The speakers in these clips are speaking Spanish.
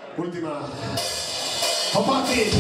Última. ¡Comparte!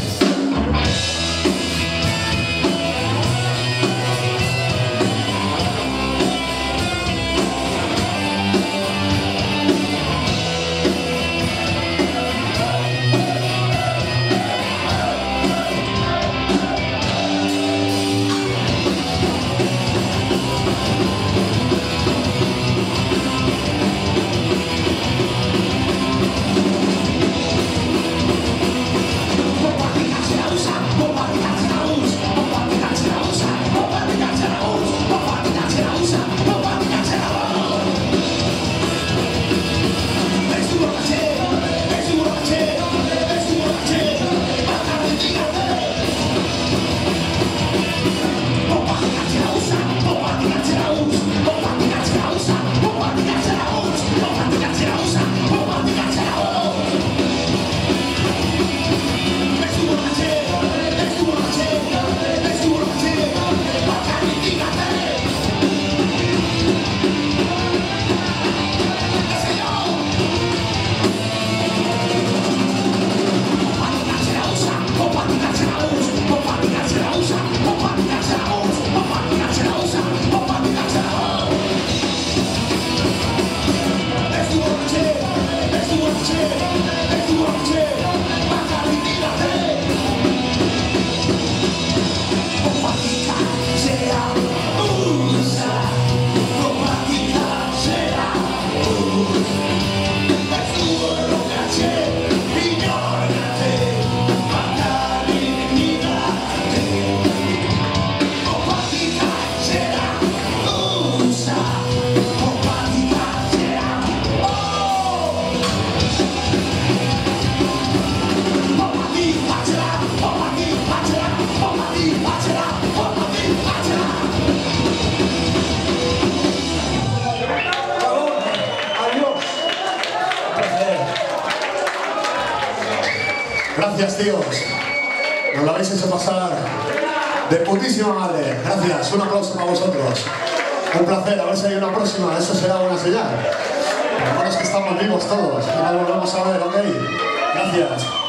Gracias, tíos. Nos lo habéis hecho pasar de putísima madre. Gracias. Un aplauso para vosotros. Un placer. A ver si hay una próxima. Eso será buena señal. Lo bueno es que estamos vivos todos. Y nos volvemos a ver, ¿ok? Gracias.